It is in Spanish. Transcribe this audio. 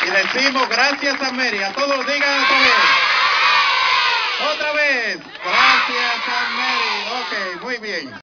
Y decimos gracias a Mary. A todos digan otra vez. Otra vez. Gracias a Mary. Ok, muy bien.